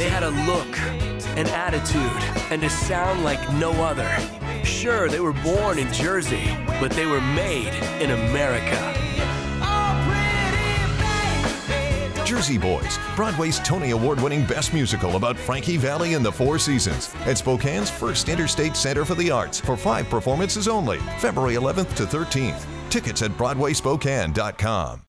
They had a look, an attitude, and a sound like no other. Sure, they were born in Jersey, but they were made in America. Jersey Boys, Broadway's Tony Award-winning Best Musical about Frankie, Valli, and the Four Seasons at Spokane's first Interstate Center for the Arts for 5 performances only, February 11th to 13th. Tickets at BroadwaySpokane.com.